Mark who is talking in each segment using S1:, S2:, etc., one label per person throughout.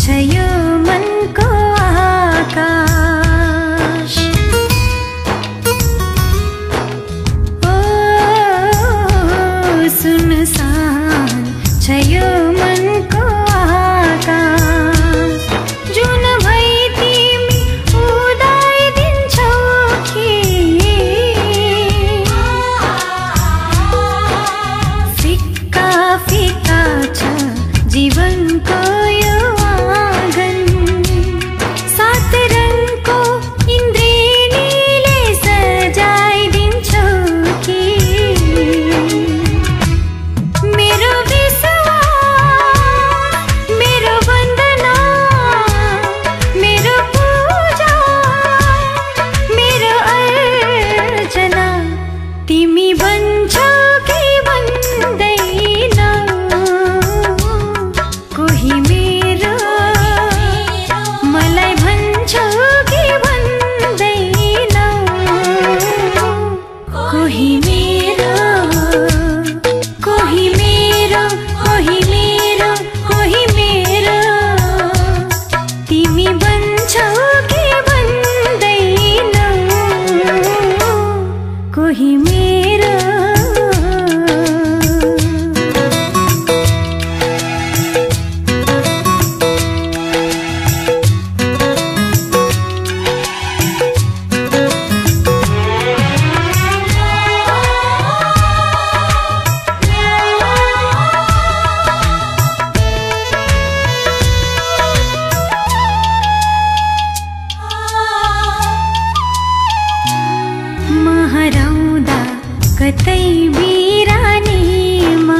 S1: छ यो मनको आकाश। ओ सुनसान छ यो मनको आकाश। जुन भई तिमी उदाइदिन्छौ कि फिक्का फिक्का छ जीवनको यो आँगन। सात रङको इन्द्रेणीले सजाइदिन्छौ कि मेरो विश्वास, मेरो वन्दना, मेरो पूजा, मेरो अर्चना तिमी भन्छौ कि भन्दैनौ? कोही मेरो मलाई भन्छौ कि भन्दैनौ? कोही मेरो, कोही मेरो, कोही मेरो, कोही मेरो तिमी भन्छौ कि भन्दैनौ? कोही मेरो। महराउँदा कतै बिरानीमा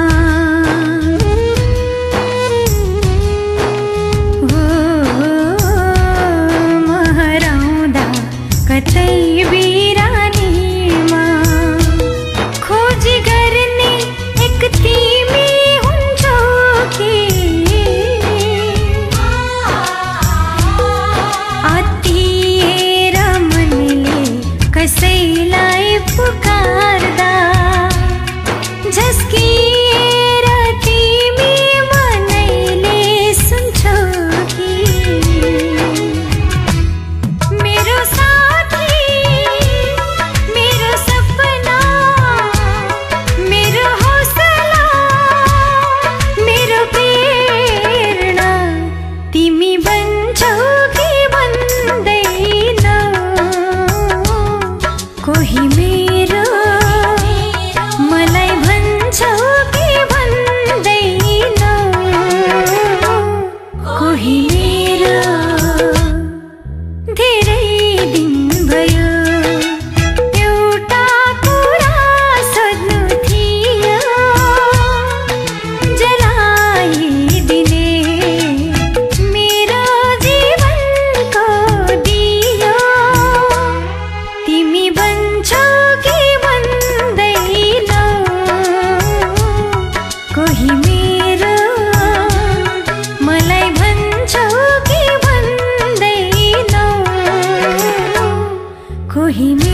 S1: हो, महराउँदा कतै बिरानीमा खोजी गर्ने एक तिमी हुन्छौ कि आत्तिएर मनले कसैलाई पुकार्दा झस्किएर तिमी मनैले सुन्छौ कि मेरो साथी, मेरो सपना, मेरो हौसला, मेरो प्रेरणा तिमी भन्छौ कि भन्दैनौ? कोही मेरो मलाई भन्छौ कि भन्दैनौ? कोही मेरो। धेरै दिन भयो एउटा कुरा सोध्नु थियो, जलाइदिने मेरो जीवनको दियो तिमी भन्छौ कि भन्दैनौ? कोही मेरो मलाई भन्छौ कि भन्दैनौ? कोही मेरो।